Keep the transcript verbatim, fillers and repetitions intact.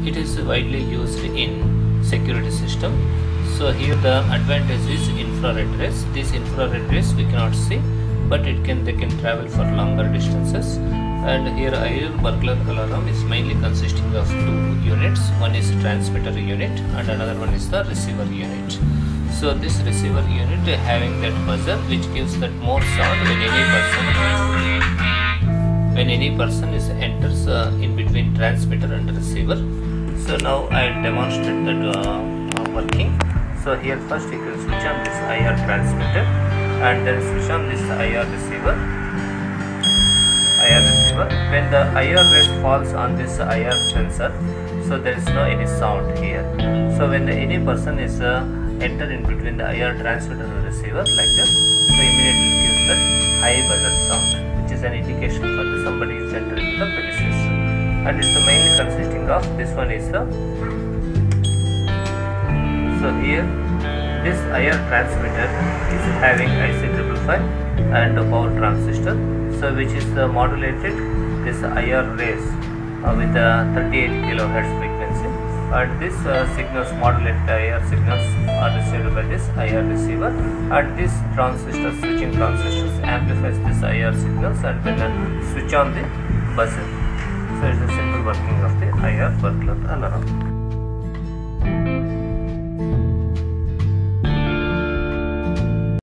It is widely used in security system. So here the advantage is infrared rays. These infrared rays we cannot see, but it can they can travel for longer distances. And here I R burglar alarm is mainly consisting of two units. One is transmitter unit and another one is the receiver unit. So this receiver unit having that buzzer which gives that more sound when any person when any person is enters uh, in between transmitter and receiver. So now I demonstrate that uh, uh, working. So here first you can switch on this I R transmitter and then switch on this I R receiver. I R receiver. When the I R rays falls on this I R sensor, so there is no any sound here. So when the, any person is uh, enter in between the I R transmitter and receiver like this, so immediately it gives that high buzzer sound, which is an indication for the somebody is entering the premises. And it's mainly consisting of this one is the so here this I R transmitter is having I C five five five and a power transistor, so which is the modulated this I R rays uh, with a thirty-eight kilohertz frequency, and this uh, signals modulated I R signals are received by this I R receiver, and this transistor switching transistors amplifies this I R signals and then uh, switch on the buzzer. So it's a simple working of the I R burglar alarm.